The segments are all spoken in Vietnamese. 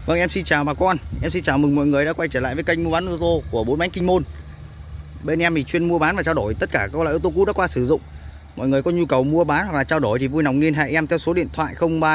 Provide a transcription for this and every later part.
Vâng, em xin chào bà con. Em xin chào mừng mọi người đã quay trở lại với kênh mua bán ô tô của Bốn Bánh Kinh Môn. Bên em thì chuyên mua bán và trao đổi tất cả các loại ô tô cũ đã qua sử dụng. Mọi người có nhu cầu mua bán hoặc là trao đổi thì vui lòng liên hệ em theo số điện thoại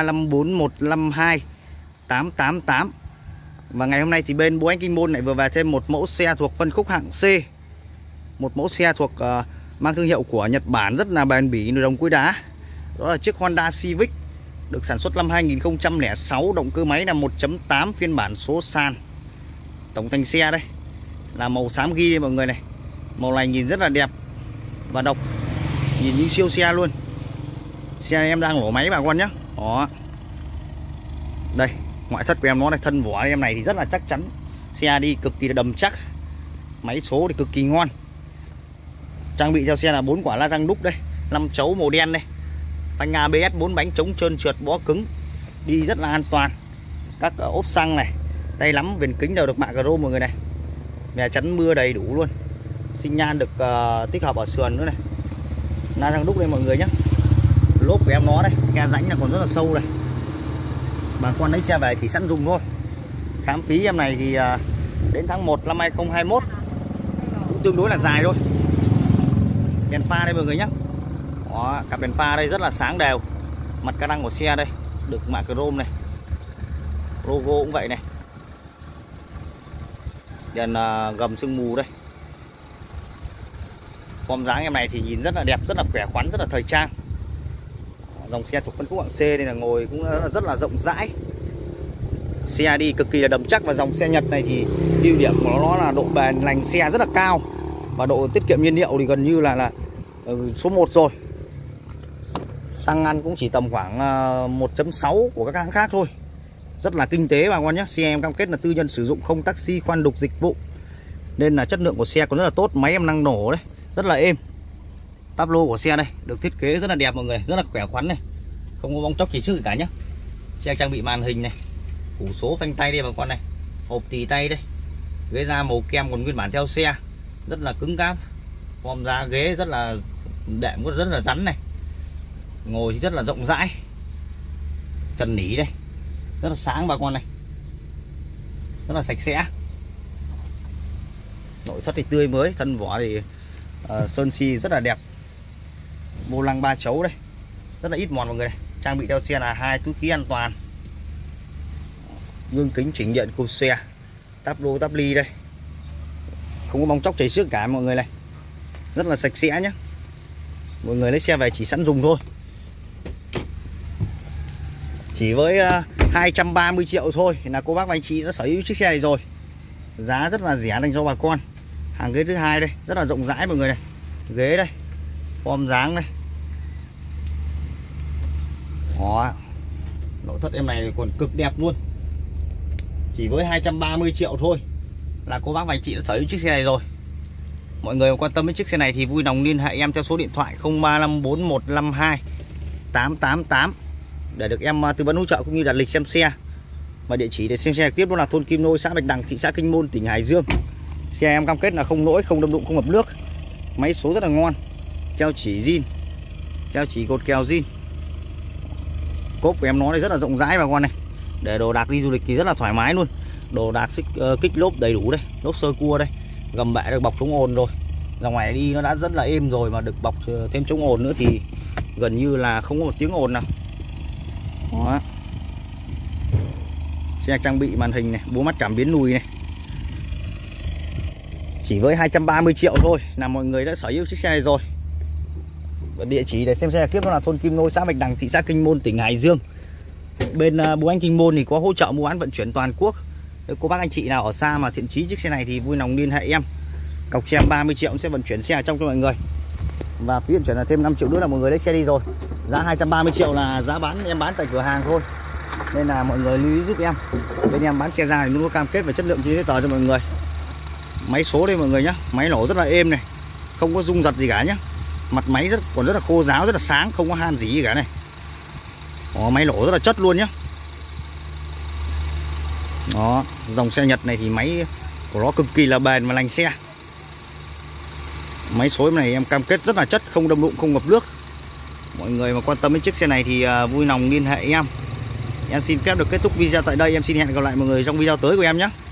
0354152888. Và ngày hôm nay thì bên Bốn Bánh Kinh Môn lại vừa về thêm một mẫu xe thuộc phân khúc hạng C. Một mẫu xe thuộc mang thương hiệu của Nhật Bản, rất là bền bỉ, nồi đồng cối đá. Đó là chiếc Honda Civic, được sản xuất năm 2006, động cơ máy là 1.8 phiên bản số sàn. Tổng thành xe đây là màu xám ghi đây mọi người này. Màu này nhìn rất là đẹp và độc, nhìn như siêu xe luôn. Xe em đang nổ máy bà con nhé. Đó. Đây, ngoại thất của em nó này, thân vỏ em này thì rất là chắc chắn. Xe đi cực kỳ là đầm chắc. Máy số thì cực kỳ ngon. Trang bị theo xe là 4 quả la răng đúc đây, 5 chấu màu đen đây. Phanh ABS 4 bánh chống trơn trượt bó cứng, đi rất là an toàn. Các ốp xăng này, tay nắm, viền kính đều được mạ chrome mọi người này. Nhà chắn mưa đầy đủ luôn. Xi nhan được tích hợp ở sườn nữa này. La răng đúc đây mọi người nhé. Lốp của em nó đây, khe rãnh là còn rất là sâu này. Bà con lấy xe về chỉ sẵn dùng thôi. Khám phí em này thì đến tháng 1 năm 2021, cũng tương đối là dài thôi. Đèn pha đây mọi người nhé. Đó, cặp đèn pha đây rất là sáng đều. Mặt ca đăng của xe đây được mạ chrome này. Logo cũng vậy này. Đèn gầm sương mù đây. Form dáng em này thì nhìn rất là đẹp, rất là khỏe khoắn, rất là thời trang. Dòng xe thuộc phân khúc hạng C đây là ngồi cũng rất là rộng rãi. Xe đi cực kỳ là đầm chắc. Và dòng xe Nhật này thì ưu điểm của nó là độ bền lành xe rất là cao. Và độ tiết kiệm nhiên liệu thì gần như là số 1 rồi. Xăng ăn cũng chỉ tầm khoảng 1.6 của các hãng khác thôi. Rất là kinh tế bà con nhé. Xe em cam kết là tư nhân sử dụng, không taxi, khoan đục dịch vụ. Nên là chất lượng của xe còn rất là tốt. Máy em năng nổ đấy, rất là êm. Táp lô của xe đây được thiết kế rất là đẹp mọi người, rất là khỏe khoắn này. Không có bong chóc gì trước cả nhé. Xe trang bị màn hình này, củ số phanh tay đây bà con này, hộp tì tay đây. Ghế da màu kem còn nguyên bản theo xe, rất là cứng cáp. Form da ghế rất là đệm, rất là rắn này. Ngồi thì rất là rộng rãi. Trần nỉ đây rất là sáng bà con này, rất là sạch sẽ. Nội thất thì tươi mới, thân vỏ thì sơn xi rất là đẹp. Vô lăng 3 chấu đây, rất là ít mòn mọi người này. Trang bị theo xe là 2 túi khí an toàn, gương kính chỉnh điện cùng xe, táp lô táp ly đây, không có bong chóc chảy xước cả mọi người này, rất là sạch sẽ nhé. Mọi người lấy xe về chỉ sẵn dùng thôi. Chỉ với 230 triệu thôi là cô bác và anh chị đã sở hữu chiếc xe này rồi. Giá rất là rẻ dành cho bà con. Hàng ghế thứ hai đây, rất là rộng rãi mọi người này. Ghế đây, form dáng đây. Đó. Nội thất em này còn cực đẹp luôn. Chỉ với 230 triệu thôi là cô bác và anh chị đã sở hữu chiếc xe này rồi. Mọi người quan tâm đến chiếc xe này thì vui lòng liên hệ em theo số điện thoại 0354152888 để được em tư vấn hỗ trợ cũng như đặt lịch xem xe. Và địa chỉ để xem xe trực tiếp đó là thôn Kim Nôi, xã Bạch Đằng, thị xã Kinh Môn, tỉnh Hải Dương. Xe em cam kết là không lỗi, không đâm đụng, không ngập nước. Máy số rất là ngon. Keo chỉ zin, keo chỉ cột kèo zin. Cốp của em nó này rất là rộng rãi bà con này. Để đồ đạc đi du lịch thì rất là thoải mái luôn. Đồ đạc kích lốp đầy đủ đây, lốp sơ cua đây. Gầm bệ được bọc chống ồn rồi. Ra ngoài đi nó đã rất là êm rồi, mà được bọc thêm chống ồn nữa thì gần như là không có một tiếng ồn nào. Đó. Xe trang bị màn hình này, búa mắt cảm biến lùi này. Chỉ với 230 triệu thôi là mọi người đã sở hữu chiếc xe này rồi. Và địa chỉ để xem xe trực tiếp đó là thôn Kim Nôi, xã Bạch Đằng, thị xã Kinh Môn, tỉnh Hải Dương. Bên Bốn Bánh Kinh Môn thì có hỗ trợ mua bán vận chuyển toàn quốc. Nếu cô bác anh chị nào ở xa mà thiện chí chiếc xe này thì vui lòng liên hệ em. Cọc xe em 30 triệu sẽ vận chuyển xe ở trong cho mọi người. Và phí vận chuyển là thêm 5 triệu nữa là mọi người lấy xe đi rồi. Giá 230 triệu là giá bán em bán tại cửa hàng thôi. Nên là mọi người lưu ý giúp em. Bên em bán xe ra thì luôn có cam kết về chất lượng giấy tờ cho mọi người. Máy số đây mọi người nhé. Máy nổ rất là êm này, không có rung giật gì cả nhé. Mặt máy còn rất là khô ráo, rất là sáng, không có han gì cả này. Đó, máy nổ rất là chất luôn nhé. Đó, dòng xe Nhật này thì máy của nó cực kỳ là bền và lành xe. Máy số này em cam kết rất là chất, không đâm đụng, không ngập nước. Mọi người mà quan tâm đến chiếc xe này thì vui lòng liên hệ em Em xin phép được kết thúc video tại đây. Em xin hẹn gặp lại mọi người trong video tới của em nhé.